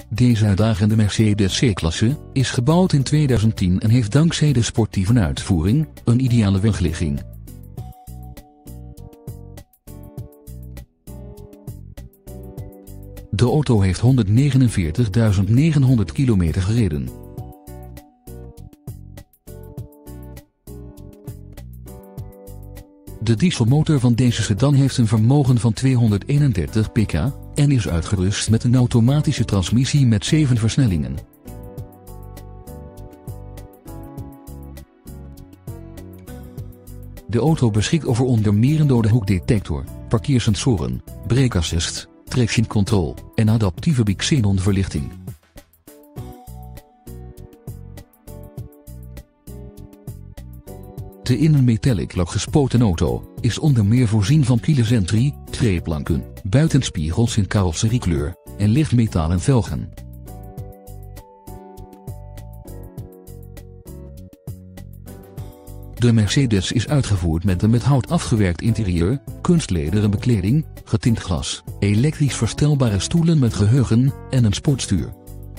Deze uitdagende Mercedes C-klasse is gebouwd in 2010 en heeft dankzij de sportieve uitvoering een ideale wegligging. De auto heeft 149.900 kilometer gereden. De dieselmotor van deze sedan heeft een vermogen van 231 pk en is uitgerust met een automatische transmissie met 7 versnellingen. De auto beschikt over onder meer een dode hoekdetector, parkeersensoren, breekassist, traction control en adaptieve bixenonverlichting. De in een metallic lak gespoten auto is onder meer voorzien van keyless entry, treeplanken, buitenspiegels in carrosseriekleur en lichtmetalen velgen. De Mercedes is uitgevoerd met een met hout afgewerkt interieur, kunstlederen bekleding, getint glas, elektrisch verstelbare stoelen met geheugen en een sportstuur.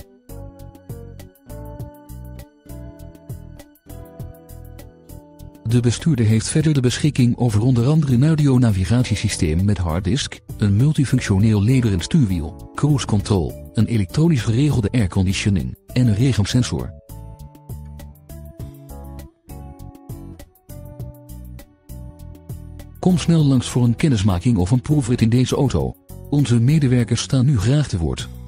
De bestuurder heeft verder de beschikking over onder andere een audio-navigatiesysteem met harddisk, een multifunctioneel lederen stuurwiel, cruise control, een elektronisch geregelde airconditioning en een regengsensor. Kom snel langs voor een kennismaking of een proefrit in deze auto. Onze medewerkers staan u graag te woord.